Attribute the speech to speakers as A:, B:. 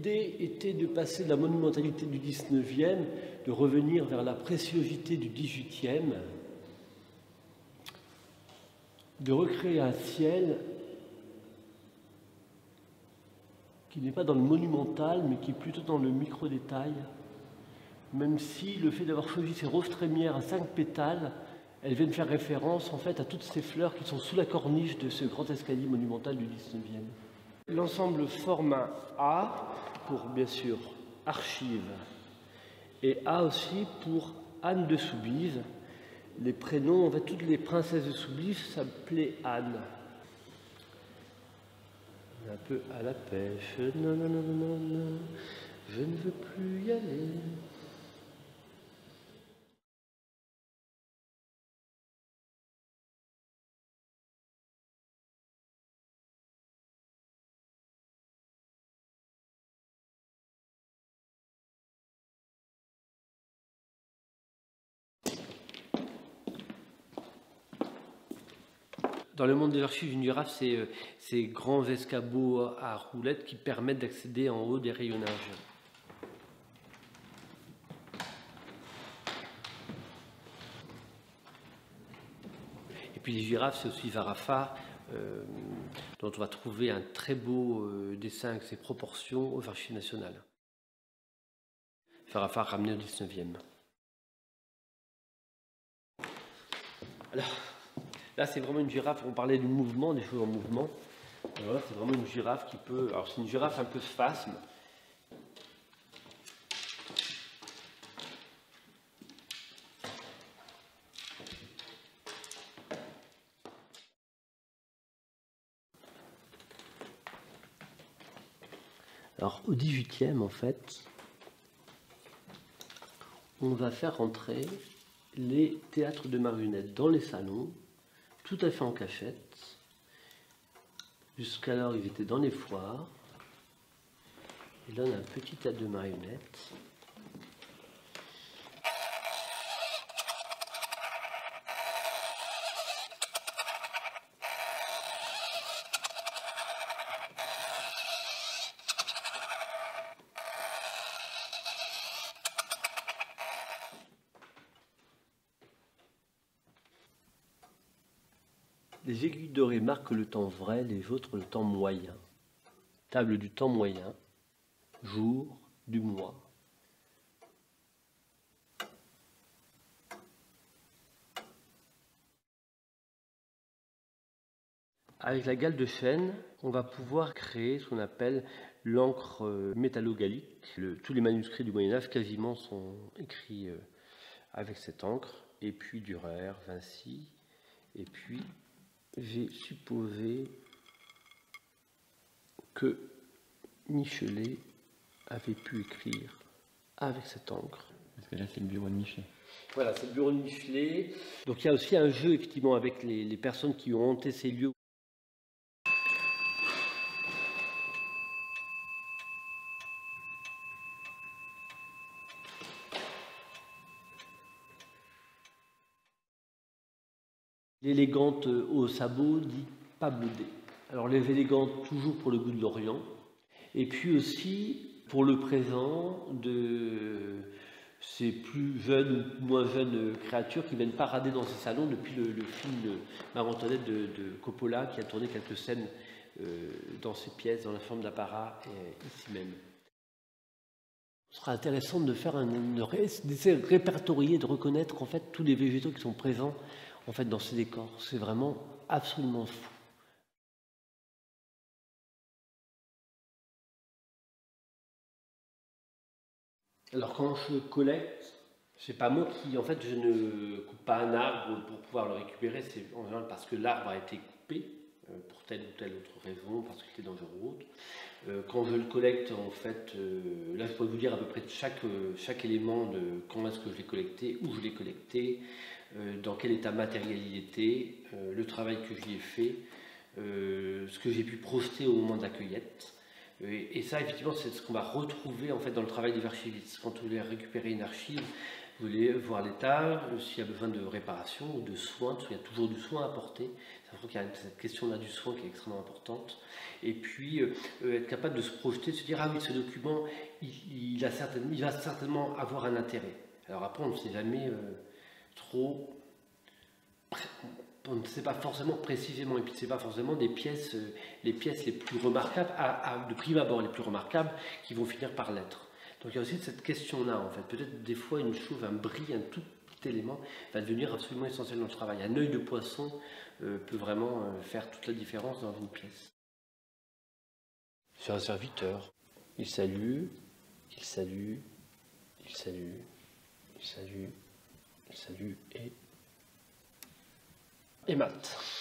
A: l'idée était de passer de la monumentalité du 19e, de revenir vers la préciosité du 18e, de recréer un ciel qui n'est pas dans le monumental, mais qui est plutôt dans le micro-détail, même si le fait d'avoir choisi ces roses trémières à 5 pétales, elles viennent faire référence en fait à toutes ces fleurs qui sont sous la corniche de ce grand escalier monumental du 19e. L'ensemble forme un A pour bien sûr archives et A aussi pour Anne de Soubise. Les prénoms, en fait toutes les princesses de Soubise s'appelaient Anne. Un peu à la pêche, non, non, non, non, non, je ne veux plus y aller. Dans le monde des archives, une girafe, c'est ces grands escabeaux à roulettes qui permettent d'accéder en haut des rayonnages. Et puis les girafes, c'est aussi Varafar, dont on va trouver un très beau dessin avec ses proportions aux archives nationales. Varafar ramené au 19e. Alors, là, c'est vraiment une girafe, on parlait du mouvement, des choses en mouvement. Alors là, c'est vraiment une girafe qui peut... Alors, c'est une girafe un peu spasme. Alors, au 18e, en fait, on va faire entrer les théâtres de marionnettes dans les salons, tout à fait en cachette. Jusqu'alors, ils étaient dans les foires. Et là, on a un petit théâtre de marionnettes. Les aiguilles dorées marquent le temps vrai, les autres le temps moyen. Table du temps moyen, jour du mois. Avec la gale de chêne, on va pouvoir créer ce qu'on appelle l'encre métallogallique. Tous les manuscrits du Moyen-Âge quasiment sont écrits avec cette encre. Et puis Durer, Vinci, et puis j'ai supposé que Michelet avait pu écrire avec cette encre.
B: Parce que là, c'est le bureau de Michelet.
A: Voilà, c'est le bureau de Michelet. Donc il y a aussi un jeu, effectivement, avec les personnes qui ont hanté ces lieux. L'élégante au sabot dit pas blodée. Alors les élégantes toujours pour le goût de l'Orient. Et puis aussi pour le présent de ces plus jeunes ou moins jeunes créatures qui viennent parader dans ces salons depuis le film de Marie-Antoinette de Coppola qui a tourné quelques scènes dans ces pièces, dans la forme d'apparat ici même. Ce sera intéressant de faire d'essayer de répertorier, de reconnaître en fait tous les végétaux qui sont présents en fait dans ces décors. C'est vraiment absolument fou. Alors quand je collecte, c'est pas moi qui, en fait, je ne coupe pas un arbre pour pouvoir le récupérer, c'est en général parce que l'arbre a été coupé pour telle ou telle autre raison, parce qu'il était dangereux ou autre. Quand je le collecte, en fait, là je pourrais vous dire à peu près de chaque élément de quand est-ce que je l'ai collecté, où je l'ai collecté, dans quel état matériel il était, le travail que j'y ai fait, ce que j'ai pu projeter au moment de la cueillette. Et ça, effectivement, c'est ce qu'on va retrouver en fait dans le travail des archivistes. Quand vous voulez récupérer une archive, vous voulez voir l'état, s'il y a besoin de réparation ou de soins, parce qu'il y a toujours du soin à apporter. Je trouve qu'il y a cette question-là du soin qui est extrêmement importante. Et puis, être capable de se projeter, de se dire, ah oui, ce document, il va certainement avoir un intérêt. Alors après, on ne sait jamais trop, on ne sait pas forcément précisément, et puis ce n'est pas forcément des pièces, les pièces les plus remarquables, de prime abord les plus remarquables, qui vont finir par l'être. Donc il y a aussi cette question-là, en fait. Peut-être des fois, une chauve, un bris, un tout petit élément, va devenir absolument essentiel dans le travail. Un œil de poisson peut vraiment faire toute la différence dans une pièce. Sur un serviteur, il salue, il salue, il salue, il salue, il salue et mate.